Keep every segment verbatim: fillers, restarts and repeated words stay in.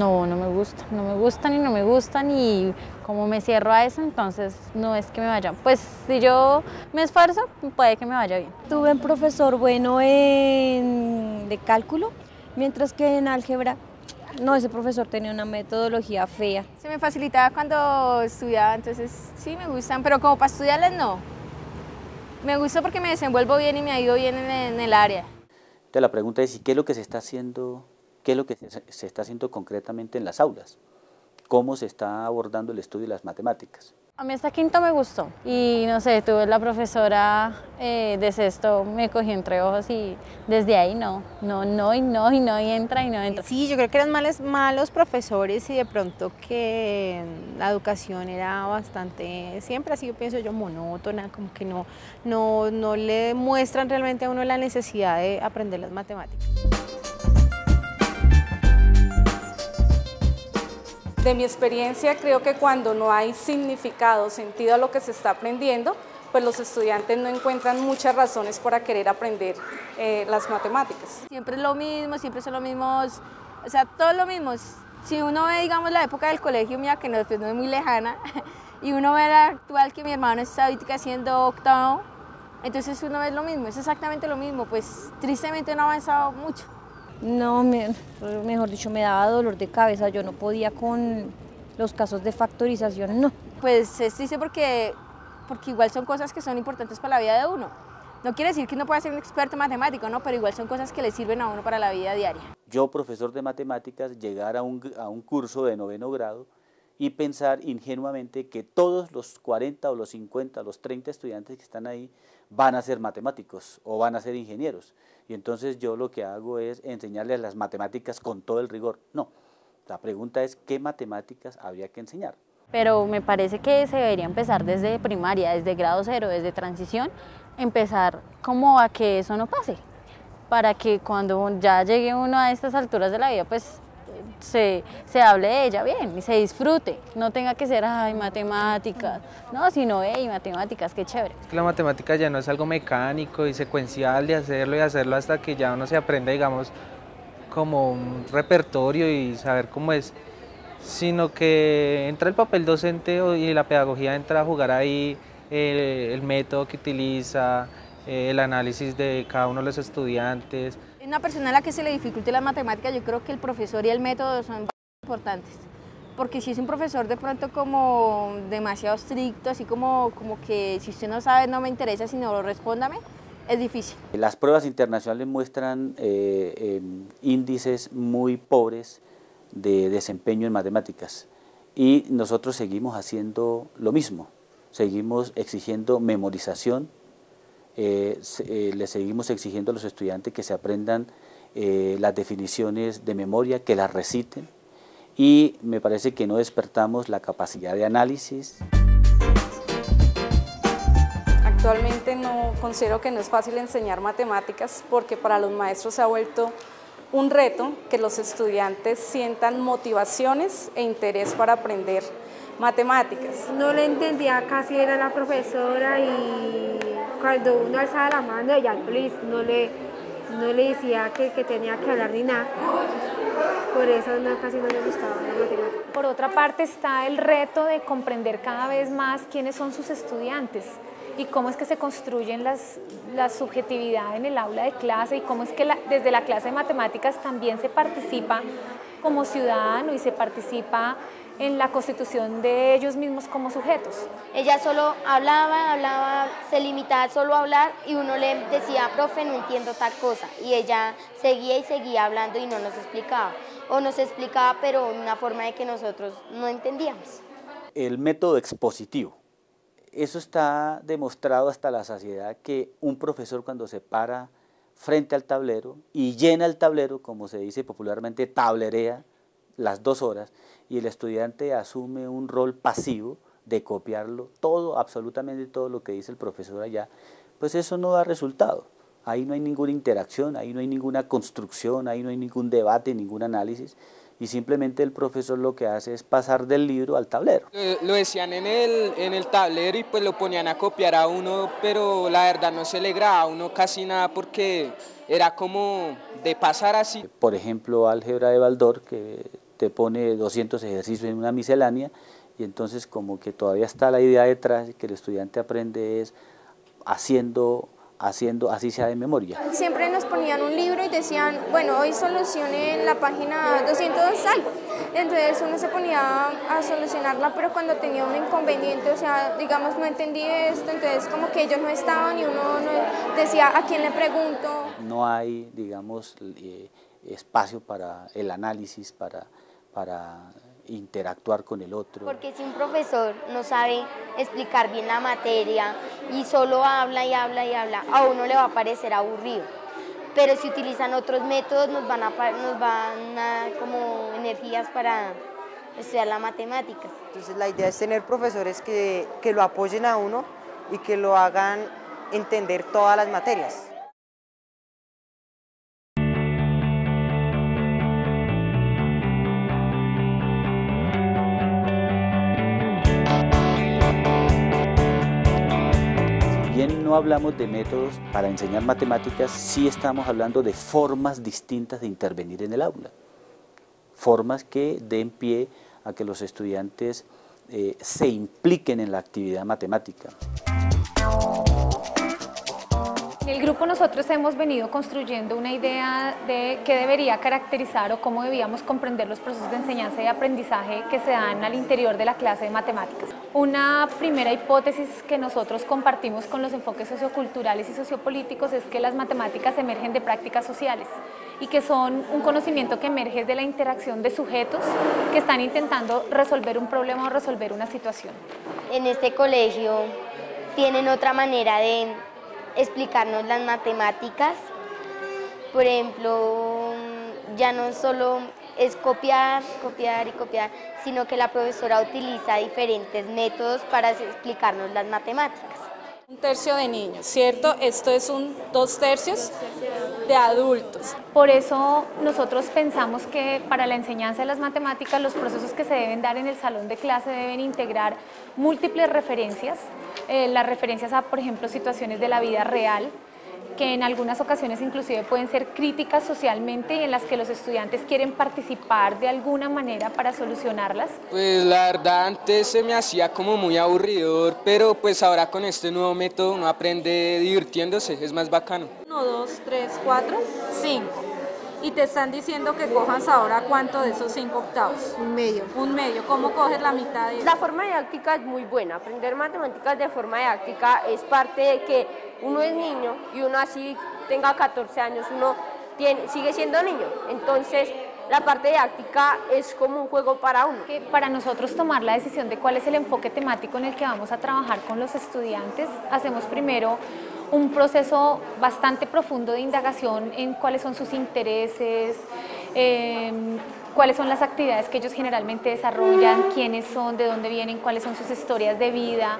No, no me gusta, no me gustan y no me gustan y como me cierro a eso, entonces no es que me vaya. Pues si yo me esfuerzo, puede que me vaya bien. Tuve un profesor bueno en, de cálculo, mientras que en álgebra, no, ese profesor tenía una metodología fea. Se me facilitaba cuando estudiaba, entonces sí me gustan, pero como para estudiarlas no. Me gusta porque me desenvuelvo bien y me ha ido bien en, en el área. Entonces la pregunta es, ¿y qué es lo que se está haciendo, qué es lo que se, se está haciendo concretamente en las aulas? ¿Cómo se está abordando el estudio de las matemáticas? A mí hasta quinto me gustó y no sé, tuve la profesora eh, de sexto, me cogió entre ojos y desde ahí no, no, no y no y no y entra y no entra. Sí, yo creo que eran malos, malos profesores y de pronto que la educación era bastante, siempre así yo pienso yo, monótona, como que no, no, no le muestran realmente a uno la necesidad de aprender las matemáticas. De mi experiencia, creo que cuando no hay significado, sentido a lo que se está aprendiendo, pues los estudiantes no encuentran muchas razones para querer aprender eh, las matemáticas. Siempre es lo mismo, siempre son los mismos, o sea, todo lo mismo. Si uno ve, digamos, la época del colegio mía, que no, pues no es muy lejana, y uno ve la actual, que mi hermano está ahorita haciendo octavo, entonces uno ve lo mismo, es exactamente lo mismo, pues tristemente no ha avanzado mucho. No, me, mejor dicho, me daba dolor de cabeza, yo no podía con los casos de factorización, no. Pues es triste porque, porque igual son cosas que son importantes para la vida de uno. No quiere decir que uno pueda ser un experto matemático, ¿no? Pero igual son cosas que le sirven a uno para la vida diaria. Yo, profesor de matemáticas, llegar a un, a un curso de noveno grado y pensar ingenuamente que todos los cuarenta o los cincuenta o los treinta estudiantes que están ahí van a ser matemáticos o van a ser ingenieros. Y entonces yo lo que hago es enseñarles las matemáticas con todo el rigor. No, la pregunta es ¿qué matemáticas habría que enseñar? Pero me parece que se debería empezar desde primaria, desde grado cero, desde transición, empezar como a que eso no pase, para que cuando ya llegue uno a estas alturas de la vida, pues se, se hable de ella bien y se disfrute, no tenga que ser, ay, matemáticas, no, sino, hey, matemáticas, qué chévere. La matemática ya no es algo mecánico y secuencial de hacerlo y hacerlo hasta que ya uno se aprenda, digamos, como un repertorio y saber cómo es, sino que entra el papel docente y la pedagogía entra a jugar ahí, eh, el método que utiliza, eh, el análisis de cada uno de los estudiantes. Una persona a la que se le dificulte las matemáticas, yo creo que el profesor y el método son importantes, porque si es un profesor de pronto como demasiado estricto, así como, como que si usted no sabe no me interesa, sino respóndame, es difícil. Las pruebas internacionales muestran eh, eh, índices muy pobres de desempeño en matemáticas y nosotros seguimos haciendo lo mismo, seguimos exigiendo memorización, eh, eh, le seguimos exigiendo a los estudiantes que se aprendan eh, las definiciones de memoria, que las reciten y me parece que no despertamos la capacidad de análisis. Actualmente no considero que no es fácil enseñar matemáticas porque para los maestros se ha vuelto un reto que los estudiantes sientan motivaciones e interés para aprender matemáticas. No le entendía casi era la profesora y cuando uno alzaba la mano ella no le, no le, no le decía que, que tenía que hablar ni nada. Por eso no, casi no le gustaba la matemática. Por otra parte está el reto de comprender cada vez más quiénes son sus estudiantes y cómo es que se construyen las, la subjetividad en el aula de clase y cómo es que la, desde la clase de matemáticas también se participa como ciudadano y se participa en la constitución de ellos mismos como sujetos. Ella solo hablaba, hablaba, se limitaba solo a hablar y uno le decía, profe, no entiendo tal cosa, y ella seguía y seguía hablando y no nos explicaba, o nos explicaba pero en una forma de que nosotros no entendíamos. El método expositivo. Eso está demostrado hasta la saciedad que un profesor cuando se para frente al tablero y llena el tablero, como se dice popularmente, tablerea las dos horas y el estudiante asume un rol pasivo de copiarlo todo, absolutamente todo lo que dice el profesor allá, pues eso no da resultado. Ahí no hay ninguna interacción, ahí no hay ninguna construcción, ahí no hay ningún debate, ningún análisis. Y simplemente el profesor lo que hace es pasar del libro al tablero. Eh, lo decían en el, en el tablero y pues lo ponían a copiar a uno, pero la verdad no se le grababa a uno casi nada porque era como de pasar así. Por ejemplo, álgebra de Baldor, que te pone doscientos ejercicios en una miscelánea, y entonces como que todavía está la idea detrás de que el estudiante aprende es haciendo, haciendo así sea de memoria. Siempre nos ponían un libro y decían, bueno, hoy solucionen la página doscientos algo. Entonces uno se ponía a solucionarla, pero cuando tenía un inconveniente, o sea, digamos, no entendí esto, entonces como que ellos no estaban y uno no decía, ¿a quién le pregunto? No hay, digamos, eh, espacio para el análisis, para, para interactuar con el otro. Porque si un profesor no sabe explicar bien la materia y solo habla y habla y habla, a uno le va a parecer aburrido. Pero si utilizan otros métodos nos van a, nos van a como energías para estudiar las matemáticas. Entonces la idea es tener profesores que, que lo apoyen a uno y que lo hagan entender todas las materias. Bien, no hablamos de métodos para enseñar matemáticas, sí estamos hablando de formas distintas de intervenir en el aula, formas que den pie a que los estudiantes eh, se impliquen en la actividad matemática. En el grupo nosotros hemos venido construyendo una idea de qué debería caracterizar o cómo debíamos comprender los procesos de enseñanza y aprendizaje que se dan al interior de la clase de matemáticas. Una primera hipótesis que nosotros compartimos con los enfoques socioculturales y sociopolíticos es que las matemáticas emergen de prácticas sociales y que son un conocimiento que emerge de la interacción de sujetos que están intentando resolver un problema o resolver una situación. En este colegio tienen otra manera de explicarnos las matemáticas, por ejemplo, ya no solo es copiar, copiar y copiar, sino que la profesora utiliza diferentes métodos para explicarnos las matemáticas. Un tercio de niños, ¿cierto? Esto es un dos tercios de adultos. Por eso nosotros pensamos que para la enseñanza de las matemáticas los procesos que se deben dar en el salón de clase deben integrar múltiples referencias, eh, las referencias a, por ejemplo, situaciones de la vida real, que en algunas ocasiones inclusive pueden ser críticas socialmente y en las que los estudiantes quieren participar de alguna manera para solucionarlas. Pues la verdad antes se me hacía como muy aburridor, pero pues ahora con este nuevo método uno aprende divirtiéndose, es más bacano. Uno, dos, tres, cuatro, cinco. Y te están diciendo que cojas ahora ¿cuánto de esos cinco octavos? Un medio. Un medio. ¿Cómo coges la mitad de eso? La forma didáctica es muy buena. Aprender matemáticas de forma didáctica es parte de que uno es niño y uno así tenga catorce años, uno tiene, sigue siendo niño. Entonces, la parte didáctica es como un juego para uno. Que para nosotros tomar la decisión de cuál es el enfoque temático en el que vamos a trabajar con los estudiantes, hacemos primero un proceso bastante profundo de indagación en cuáles son sus intereses, eh, cuáles son las actividades que ellos generalmente desarrollan, quiénes son, de dónde vienen, cuáles son sus historias de vida.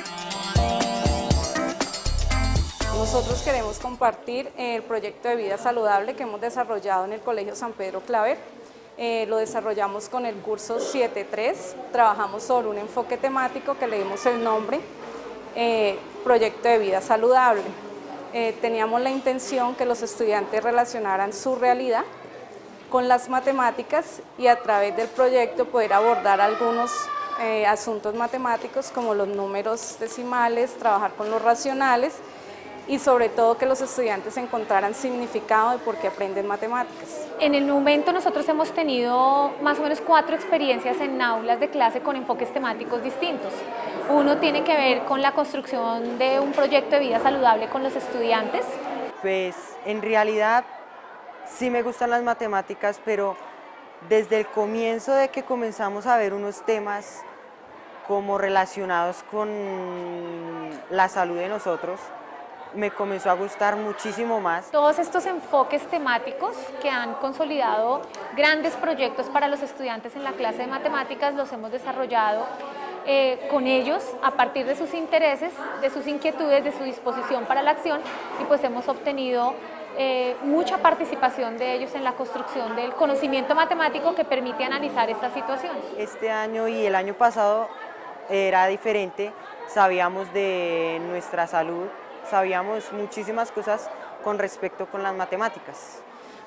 Nosotros queremos compartir el proyecto de vida saludable que hemos desarrollado en el Colegio San Pedro Claver. Eh, lo desarrollamos con el curso siete tres, trabajamos sobre un enfoque temático que le dimos el nombre eh, Proyecto de Vida Saludable. Eh, teníamos la intención que los estudiantes relacionaran su realidad con las matemáticas y a través del proyecto poder abordar algunos eh, asuntos matemáticos como los números decimales, trabajar con los racionales y sobre todo que los estudiantes encontraran significado de por qué aprenden matemáticas. En el momento nosotros hemos tenido más o menos cuatro experiencias en aulas de clase con enfoques temáticos distintos. Uno tiene que ver con la construcción de un proyecto de vida saludable con los estudiantes. Pues en realidad sí me gustan las matemáticas, pero desde el comienzo de que comenzamos a ver unos temas como relacionados con la salud de nosotros, me comenzó a gustar muchísimo más. Todos estos enfoques temáticos que han consolidado grandes proyectos para los estudiantes en la clase de matemáticas los hemos desarrollado eh, con ellos a partir de sus intereses, de sus inquietudes, de su disposición para la acción y pues hemos obtenido eh, mucha participación de ellos en la construcción del conocimiento matemático que permite analizar estas situaciones. Este año y el año pasado era diferente, sabíamos de nuestra salud, sabíamos muchísimas cosas con respecto con las matemáticas.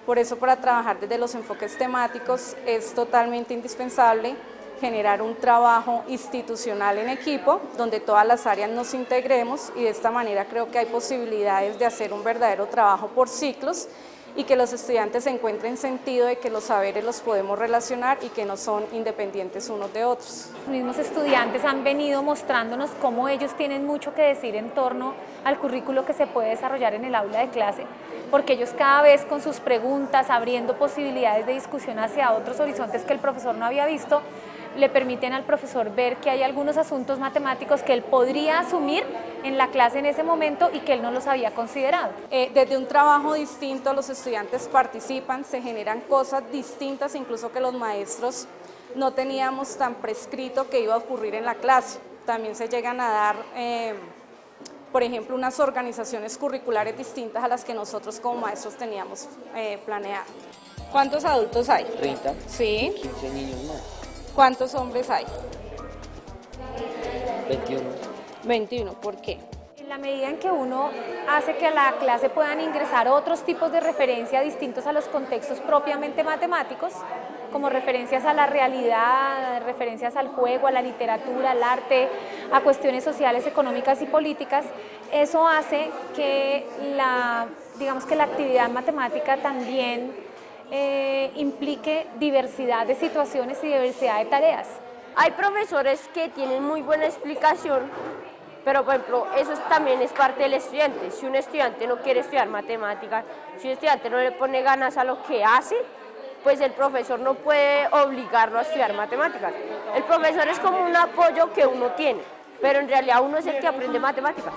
Por eso, para trabajar desde los enfoques temáticos es totalmente indispensable generar un trabajo institucional en equipo, donde todas las áreas nos integremos, y de esta manera creo que hay posibilidades de hacer un verdadero trabajo por ciclos y que los estudiantes encuentren sentido de que los saberes los podemos relacionar y que no son independientes unos de otros. Los mismos estudiantes han venido mostrándonos cómo ellos tienen mucho que decir en torno al currículo que se puede desarrollar en el aula de clase, porque ellos cada vez con sus preguntas, abriendo posibilidades de discusión hacia otros horizontes que el profesor no había visto, le permiten al profesor ver que hay algunos asuntos matemáticos que él podría asumir en la clase en ese momento y que él no los había considerado. Eh, desde un trabajo distinto los estudiantes participan, se generan cosas distintas, incluso que los maestros no teníamos tan prescrito que iba a ocurrir en la clase. También se llegan a dar, eh, por ejemplo, unas organizaciones curriculares distintas a las que nosotros como maestros teníamos eh, planeado. ¿Cuántos adultos hay? treinta. Sí. quince niños más. ¿Cuántos hombres hay? veintiuno. veintiuno, ¿por qué? En la medida en que uno hace que a la clase puedan ingresar otros tipos de referencia distintos a los contextos propiamente matemáticos, como referencias a la realidad, referencias al juego, a la literatura, al arte, a cuestiones sociales, económicas y políticas, eso hace que la, digamos que la actividad matemática también Eh, implique diversidad de situaciones y diversidad de tareas. Hay profesores que tienen muy buena explicación, pero por ejemplo, eso también es parte del estudiante. Si un estudiante no quiere estudiar matemáticas, si un estudiante no le pone ganas a lo que hace, pues el profesor no puede obligarlo a estudiar matemáticas. El profesor es como un apoyo que uno tiene, pero en realidad uno es el que aprende matemáticas.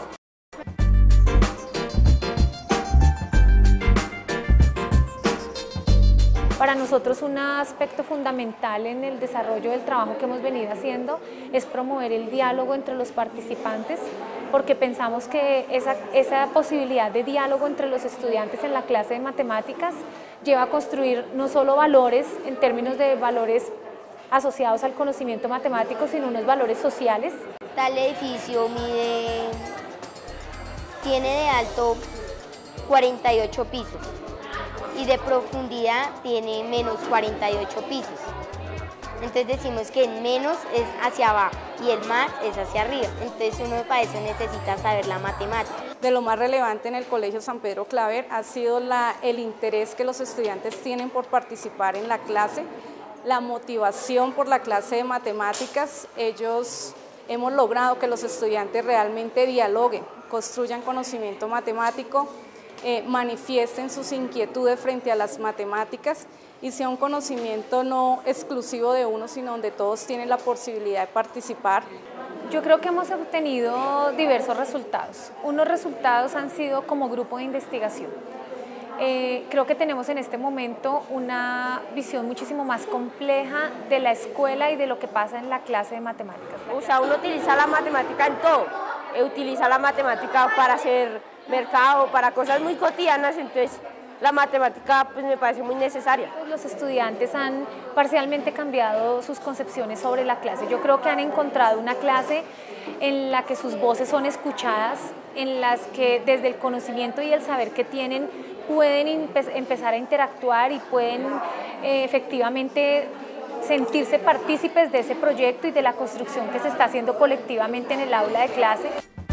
Para nosotros un aspecto fundamental en el desarrollo del trabajo que hemos venido haciendo es promover el diálogo entre los participantes, porque pensamos que esa, esa posibilidad de diálogo entre los estudiantes en la clase de matemáticas lleva a construir no solo valores en términos de valores asociados al conocimiento matemático, sino unos valores sociales. Tal edificio mide, tiene de alto cuarenta y ocho pisos. Y de profundidad tiene menos cuarenta y ocho pisos. Entonces decimos que el menos es hacia abajo y el más es hacia arriba. Entonces uno para eso necesita saber la matemática. De lo más relevante en el Colegio San Pedro Claver ha sido la, el interés que los estudiantes tienen por participar en la clase, la motivación por la clase de matemáticas. Ellos hemos logrado que los estudiantes realmente dialoguen, construyan conocimiento matemático, Eh, manifiesten sus inquietudes frente a las matemáticas y sea un conocimiento no exclusivo de uno, sino donde todos tienen la posibilidad de participar. Yo creo que hemos obtenido diversos resultados. Unos resultados han sido como grupo de investigación. Eh, creo que tenemos en este momento una visión muchísimo más compleja de la escuela y de lo que pasa en la clase de matemáticas. O sea, uno utiliza la matemática en todo. Utiliza la matemática para hacer mercado, para cosas muy cotidianas, entonces la matemática pues me parece muy necesaria. Los estudiantes han parcialmente cambiado sus concepciones sobre la clase. Yo creo que han encontrado una clase en la que sus voces son escuchadas, en las que desde el conocimiento y el saber que tienen pueden empezar a interactuar y pueden eh, efectivamente sentirse partícipes de ese proyecto y de la construcción que se está haciendo colectivamente en el aula de clase.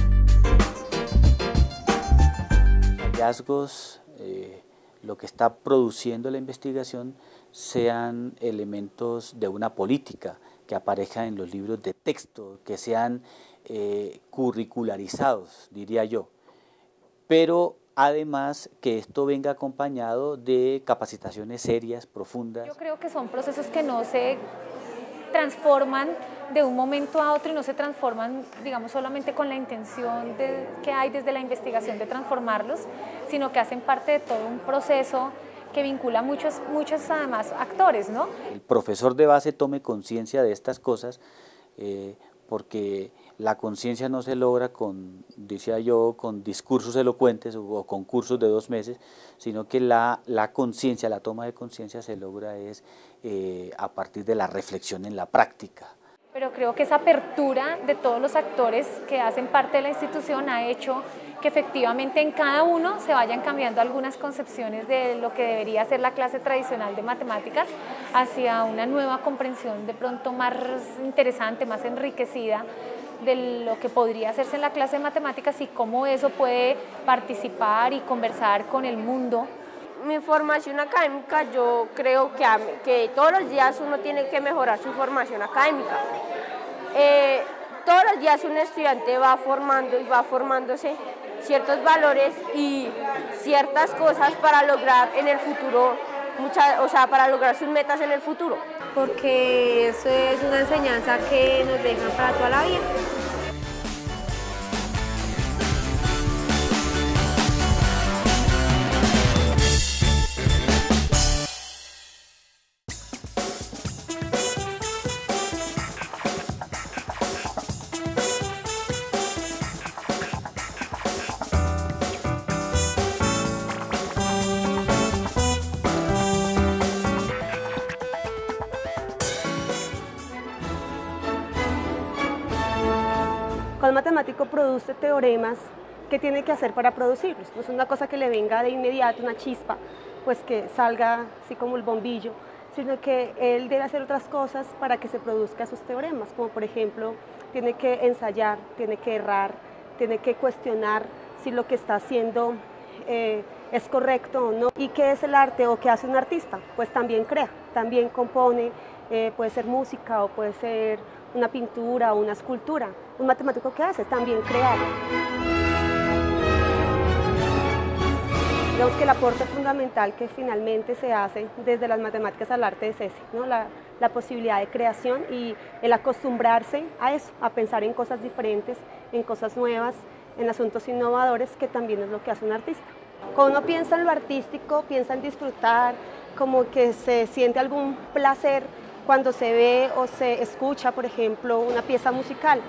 Hallazgos, eh, lo que está produciendo la investigación, sean elementos de una política que aparezcan en los libros de texto, que sean eh, curricularizados, diría yo, pero además que esto venga acompañado de capacitaciones serias, profundas. Yo creo que son procesos que no se transforman de un momento a otro y no se transforman, digamos, solamente con la intención de, que hay desde la investigación de transformarlos, sino que hacen parte de todo un proceso que vincula muchos, muchos además actores, ¿no? El profesor de base tome conciencia de estas cosas, eh, porque la conciencia no se logra con, decía yo, con discursos elocuentes o con cursos de dos meses, sino que la, la conciencia, la toma de conciencia se logra es eh, a partir de la reflexión en la práctica. Pero creo que esa apertura de todos los actores que hacen parte de la institución ha hecho que efectivamente en cada uno se vayan cambiando algunas concepciones de lo que debería ser la clase tradicional de matemáticas hacia una nueva comprensión de pronto más interesante, más enriquecida de lo que podría hacerse en la clase de matemáticas y cómo eso puede participar y conversar con el mundo. Mi formación académica, yo creo que, que todos los días uno tiene que mejorar su formación académica. Eh, todos los días un estudiante va formando y va formándose ciertos valores y ciertas cosas para lograr en el futuro, mucha, o sea, para lograr sus metas en el futuro. Porque eso es una enseñanza que nos dejan para toda la vida. Cuando un matemático produce teoremas, ¿qué tiene que hacer para producirlos? No es una cosa que le venga de inmediato, una chispa, pues que salga así como el bombillo, sino que él debe hacer otras cosas para que se produzcan esos teoremas, como por ejemplo, tiene que ensayar, tiene que errar, tiene que cuestionar si lo que está haciendo eh, es correcto o no. ¿Y qué es el arte o qué hace un artista? Pues también crea, también compone, eh, puede ser música o puede ser una pintura o una escultura. Un matemático, ¿qué hace? También crear. Digamos que el aporte fundamental que finalmente se hace desde las matemáticas al arte es ese, ¿no? la, la posibilidad de creación y el acostumbrarse a eso, a pensar en cosas diferentes, en cosas nuevas, en asuntos innovadores, que también es lo que hace un artista. Cuando uno piensa en lo artístico, piensa en disfrutar, como que se siente algún placer cuando se ve o se escucha, por ejemplo, una pieza musical.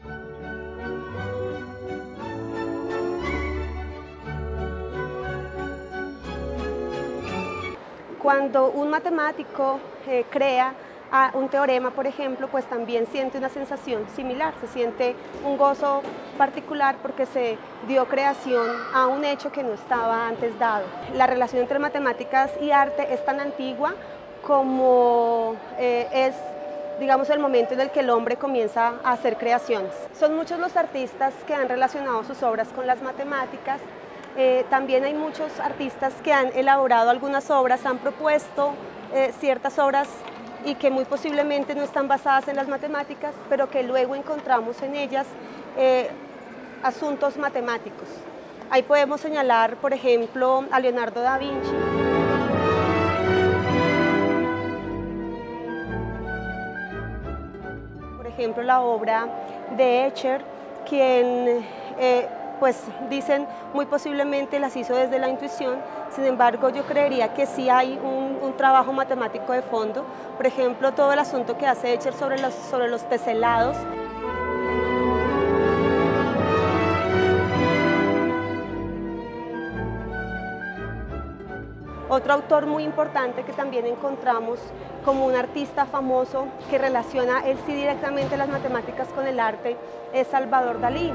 Cuando un matemático eh, crea a un teorema, por ejemplo, pues también siente una sensación similar, se siente un gozo particular porque se dio creación a un hecho que no estaba antes dado. La relación entre matemáticas y arte es tan antigua como eh, es, digamos, el momento en el que el hombre comienza a hacer creaciones. Son muchos los artistas que han relacionado sus obras con las matemáticas. Eh, también hay muchos artistas que han elaborado algunas obras, han propuesto eh, ciertas obras y que muy posiblemente no están basadas en las matemáticas, pero que luego encontramos en ellas eh, asuntos matemáticos. Ahí podemos señalar, por ejemplo, a Leonardo da Vinci. Por ejemplo, la obra de Escher, quien eh, pues dicen muy posiblemente las hizo desde la intuición. Sin embargo, yo creería que sí hay un, un trabajo matemático de fondo. Por ejemplo, todo el asunto que hace Escher sobre los, sobre los teselados. Otro autor muy importante que también encontramos como un artista famoso que relaciona él sí directamente las matemáticas con el arte es Salvador Dalí.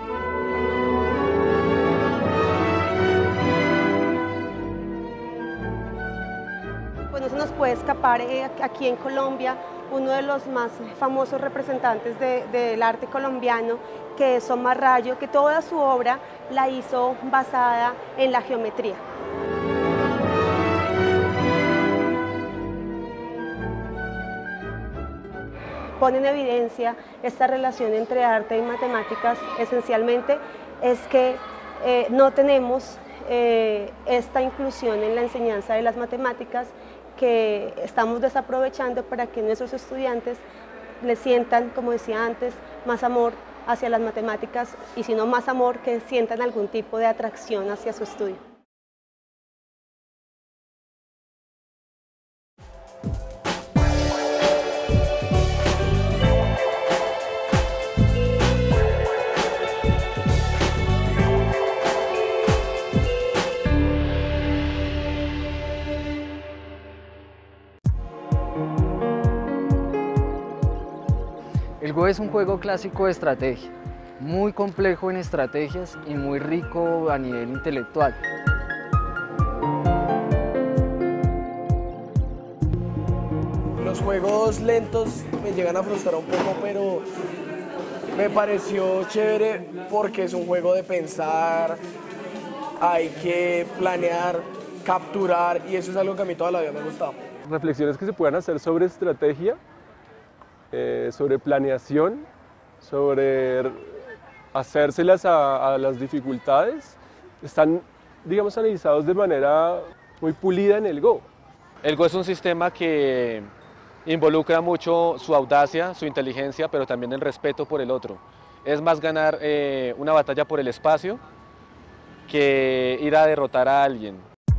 Pues no se nos puede escapar eh, aquí en Colombia uno de los más famosos representantes de, del arte colombiano, que es Omar Rayo, que toda su obra la hizo basada en la geometría. Pone en evidencia esta relación entre arte y matemáticas. Esencialmente es que eh, no tenemos eh, esta inclusión en la enseñanza de las matemáticas, que estamos desaprovechando para que nuestros estudiantes le sientan, como decía antes, más amor hacia las matemáticas, y si no más amor, que sientan algún tipo de atracción hacia su estudio. El Go es un juego clásico de estrategia. muy complejo en estrategias y muy rico a nivel intelectual. Los juegos lentos me llegan a frustrar un poco, pero me pareció chévere porque es un juego de pensar, hay que planear, capturar, y eso es algo que a mí toda la vida me ha gustado. Reflexiones que se puedan hacer sobre estrategia, eh, sobre planeación, sobre hacérselas a, a las dificultades, están, digamos, analizados de manera muy pulida en el Go. El Go es un sistema que involucra mucho su audacia, su inteligencia, pero también el respeto por el otro. Es más ganar eh, una batalla por el espacio que ir a derrotar a alguien.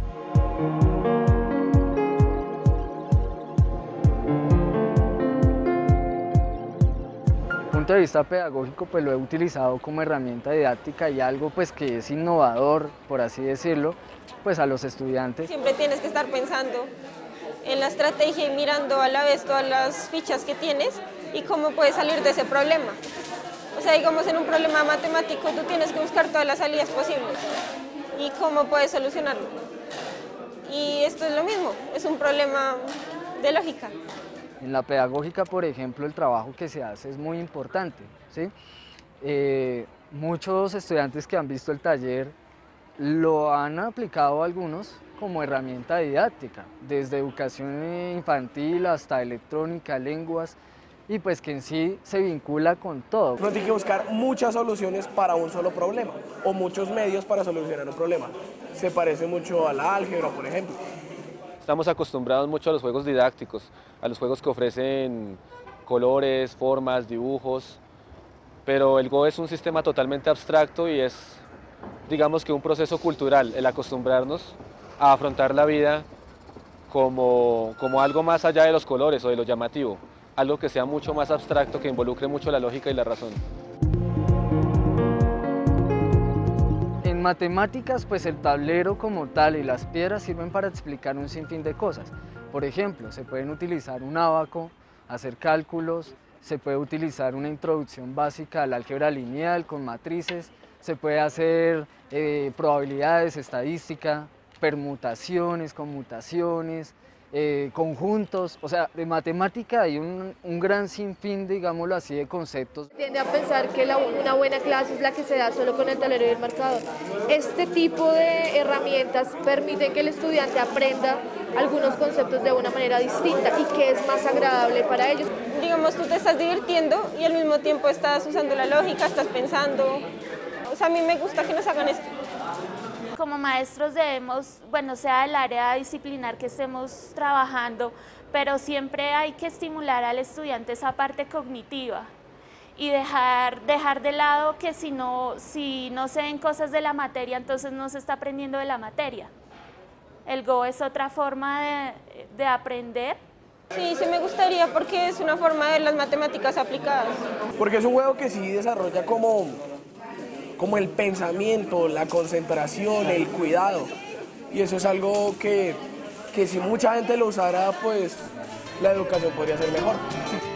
Desde el punto de vista pedagógico, pues lo he utilizado como herramienta didáctica y algo pues que es innovador, por así decirlo, pues a los estudiantes. Siempre tienes que estar pensando en la estrategia y mirando a la vez todas las fichas que tienes y cómo puedes salir de ese problema. O sea, digamos, en un problema matemático tú tienes que buscar todas las salidas posibles y cómo puedes solucionarlo. Y esto es lo mismo, es un problema de lógica. En la pedagógica, por ejemplo, el trabajo que se hace es muy importante, ¿sí? Eh, muchos estudiantes que han visto el taller lo han aplicado algunos como herramienta didáctica, desde educación infantil hasta electrónica, lenguas, y pues que en sí se vincula con todo. Uno tiene que buscar muchas soluciones para un solo problema, o muchos medios para solucionar un problema. Se parece mucho a la álgebra, por ejemplo. Estamos acostumbrados mucho a los juegos didácticos, a los juegos que ofrecen colores, formas, dibujos, pero el Go es un sistema totalmente abstracto y es, digamos que un proceso cultural, el acostumbrarnos a afrontar la vida como, como algo más allá de los colores o de lo llamativo, algo que sea mucho más abstracto, que involucre mucho la lógica y la razón. En matemáticas, pues el tablero como tal y las piedras sirven para explicar un sinfín de cosas. Por ejemplo, se pueden utilizar un ábaco, hacer cálculos, se puede utilizar una introducción básica al álgebra lineal con matrices, se puede hacer eh, probabilidades, estadística, permutaciones, conmutaciones, eh, conjuntos, o sea, de matemática hay un, un gran sinfín, digámoslo así, de conceptos. Tiende a pensar que la, una buena clase es la que se da solo con el tablero y el marcador. Este tipo de herramientas permiten que el estudiante aprenda algunos conceptos de una manera distinta y que es más agradable para ellos. Digamos, tú te estás divirtiendo y al mismo tiempo estás usando la lógica, estás pensando. O sea, a mí me gusta que nos hagan esto. Como maestros debemos, bueno, sea el área disciplinar que estemos trabajando, pero siempre hay que estimular al estudiante esa parte cognitiva y dejar, dejar de lado que si no, si no se ven cosas de la materia, entonces no se está aprendiendo de la materia. El Go es otra forma de, de aprender. Sí, sí me gustaría porque es una forma de ver las matemáticas aplicadas. Porque es un juego que sí desarrolla como... como el pensamiento, la concentración, el cuidado. Y eso es algo que, que si mucha gente lo usara, pues la educación podría ser mejor.